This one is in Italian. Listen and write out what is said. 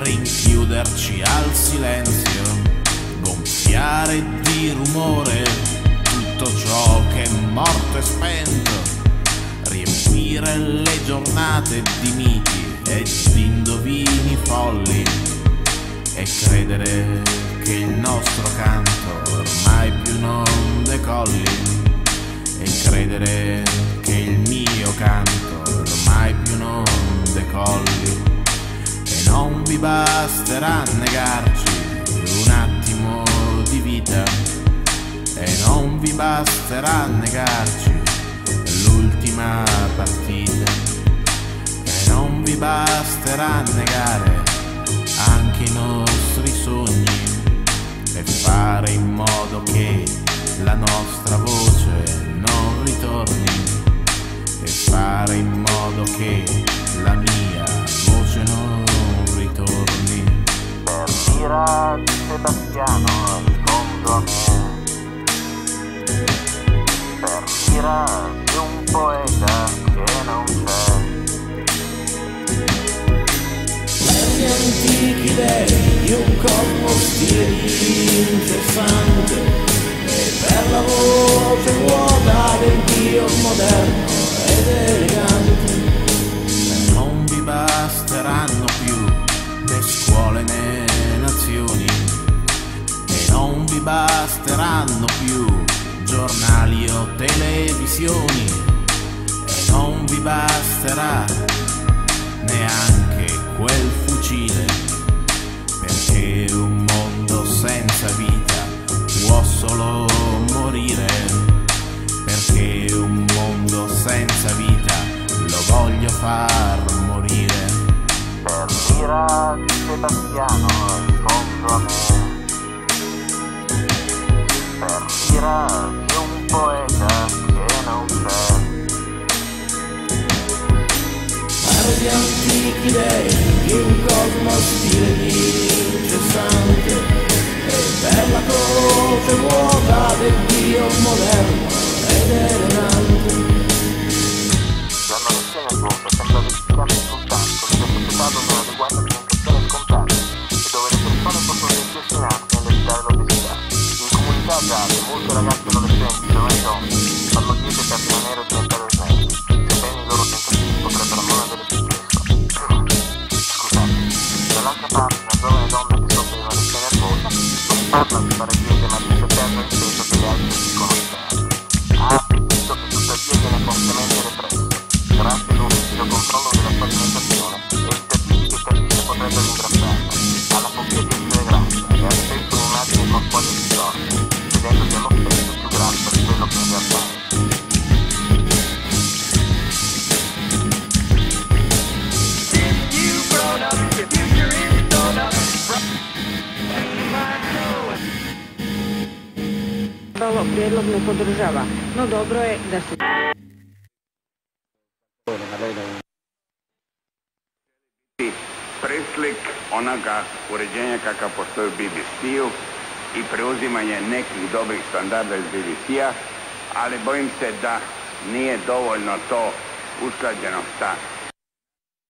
rinchiuderci al silenzio, gonfiare di rumore tutto ciò che è morto e spento, riempire le giornate di miti e di indovini folli e credere che il nostro canto ormai più non decolli e credere che il mio canto ormai più non decolli. E non vi basterà negarci un attimo di vita, e non vi basterà negarci l'ultima partita, e non vi basterà negare anche i nostri sogni e fare in modo che la nostra voce non ritorni, e fare in modo che la mia voce non ritorni. Per l'ira di Sebastiano rispondo a me, per l'ira di un poeta che non c'è, per gli antichi dei di un cosmo stile incessante, e per la voce vuota del Dio moderno ed elegante. E non vi basteranno più né scuole né nazioni, e non vi basteranno più giornali o televisioni, e non vi basterà neanche quel fucile, perché un mondo senza vita può solo morire, perché un mondo senza vita lo voglio far morire. per l'ira di Sebastiano rispondo a me, per l'ira di un poeta che non c'è, Per gli antichi dei di un cosmo stile incessante, e per la croce vuota del Dio moderno ed elegante. la nazione adulta sembra verificarsi soltanto nella società dove un'adeguata alimentazione è scontata e dove le persone possono sentirsi in ansia nell'evitare l'obesità. In comunità gialle, molte ragazze adolescenti, giovani donne, fanno diete per rimanere o diventare snelli, sebbene i loro tentativi potrebbero non avere successo. Scusate, dall'altra parte una giovane donna che soffre di malattia nervosa non parla di fare diete ma dice perno il peso che gli altri dicono di fare. Ha appetito che tuttavia viene fortemente represso, grazie ad un rigido controllo della sua alimentazione e i servizi che capisce potrebbero ingrassarla. Ha la fobia di essere grassa e ha spesso un'immagine corporea distorta, vedendosi allo stesso più grassa di quello che in realtà è. Ovo prijedlog ne podržava, no dobro je da se... Preslik onoga uređenja kakav postoji u BBC-u i preuzimanje nekih dobrih standarda iz BBC-a, ali bojim se da nije dovoljno to usklađeno sa